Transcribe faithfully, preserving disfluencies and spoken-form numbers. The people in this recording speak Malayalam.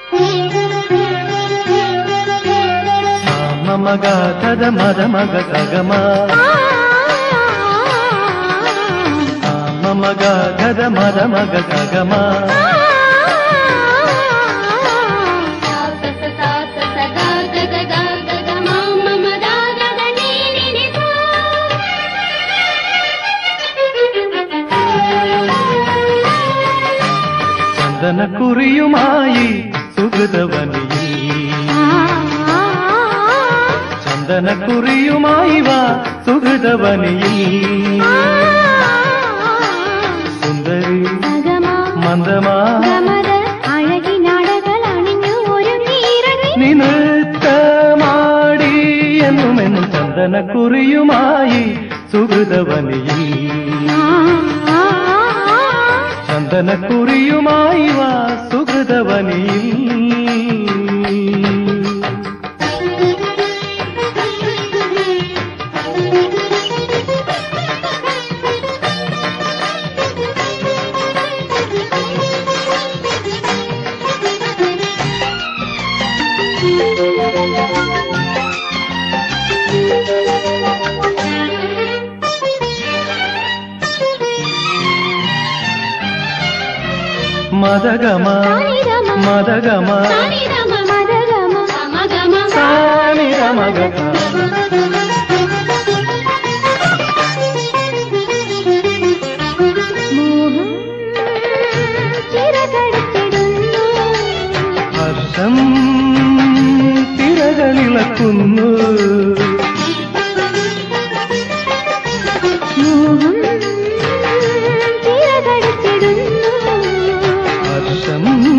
ಮಗ ಕದ ಮದ ಮಗ ಗಗಮ ಮಗ ಗದ ಮದ ಮಗ ಗಗಮ ചന്ദന കുറിയുമായി സുഹൃതവനിയിൽ ചന്ദന കുറിയുമായി വാ സുഹൃതവനിയിൽ സുന്ദരി മന്ദമാ നീ നൃത്തമാടി എന്നുമെന്നും ചന്ദന കുറിയുമായി സുഹൃതവനിയിൽ ചന്ദന കുറിയുമായി വാ സുഹൃതവനിയിൽ മദഗമ മദഗമ സാനി രമഗ ഹർഷം തിരകളിളക്കുന്നു ഹർഷം